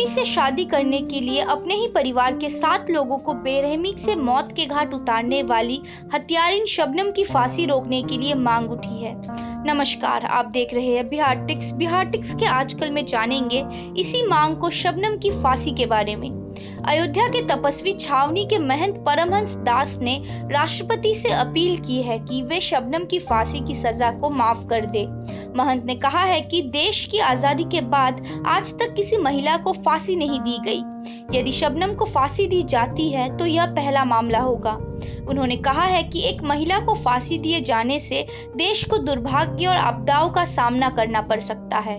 बेरहमी से शादी करने के लिए अपने ही परिवार के 7 लोगों को बेरहमी से मौत के घाट उतारने वाली हत्यारिन शबनम की फांसी रोकने के लिए मांग उठी है। नमस्कार, आप देख रहे हैं बिहार टिक्स। बिहार टिक्स के आजकल में जानेंगे इसी मांग को, शबनम की फांसी के बारे में। अयोध्या के तपस्वी छावनी के महंत परमहंस दास ने राष्ट्रपति से अपील की है कि वे शबनम की फांसी की सजा को माफ कर दे। महंत ने कहा है कि देश की आजादी के बाद आज तक किसी महिला को फांसी नहीं दी गई। यदि शबनम को फांसी दी जाती है तो यह पहला मामला होगा। उन्होंने कहा है कि एक महिला को फांसी दिए जाने से देश को दुर्भाग्य और आपदाओं का सामना करना पड़ सकता है।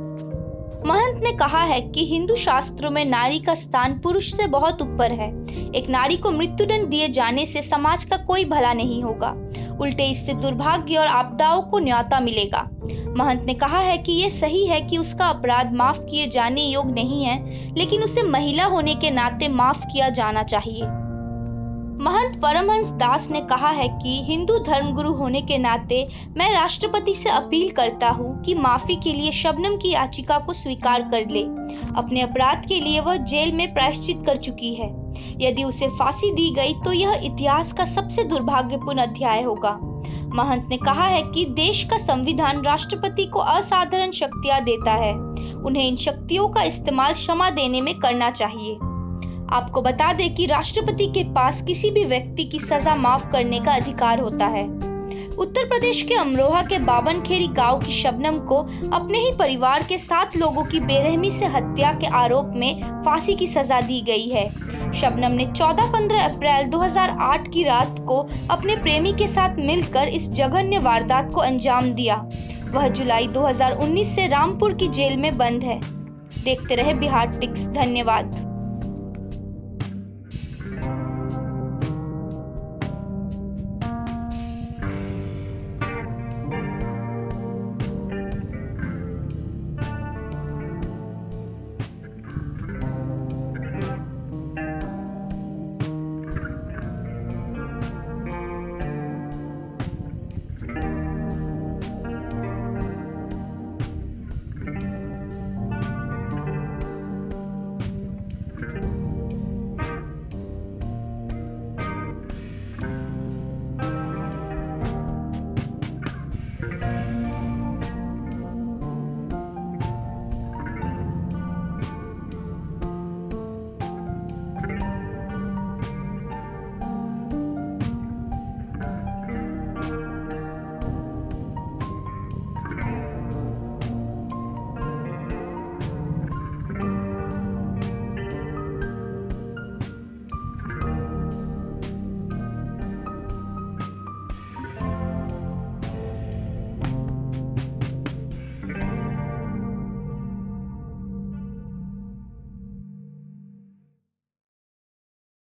महंत ने कहा है कि हिंदू शास्त्रों में नारी का स्थान पुरुष से बहुत ऊपर है। एक नारी को मृत्युदंड दिए जाने से समाज का कोई भला नहीं होगा, उल्टे इससे दुर्भाग्य और आपदाओं को न्योता मिलेगा। महंत ने कहा है कि यह सही है कि उसका अपराध माफ किए जाने योग्य नहीं है, लेकिन उसे महिला होने के नाते माफ किया जाना चाहिए। महंत परमहंस दास ने कहा है कि हिंदू धर्मगुरु होने के नाते मैं राष्ट्रपति से अपील करता हूं कि माफी के लिए शबनम की याचिका को स्वीकार कर ले। अपने अपराध के लिए वह जेल में प्रायश्चित कर चुकी है। यदि उसे फांसी दी गई तो यह इतिहास का सबसे दुर्भाग्यपूर्ण अध्याय होगा। महंत ने कहा है कि देश का संविधान राष्ट्रपति को असाधारण शक्तियां देता है। उन्हें इन शक्तियों का इस्तेमाल क्षमा देने में करना चाहिए। आपको बता दें कि राष्ट्रपति के पास किसी भी व्यक्ति की सजा माफ करने का अधिकार होता है। उत्तर प्रदेश के अमरोहा के बाबनखेड़ी गांव की शबनम को अपने ही परिवार के 7 लोगों की बेरहमी से हत्या के आरोप में फांसी की सजा दी गई है। शबनम ने 14-15 अप्रैल 2008 की रात को अपने प्रेमी के साथ मिलकर इस जघन्य वारदात को अंजाम दिया। वह जुलाई 2019 से रामपुर की जेल में बंद है। देखते रहे बिहार टिक्स। धन्यवाद।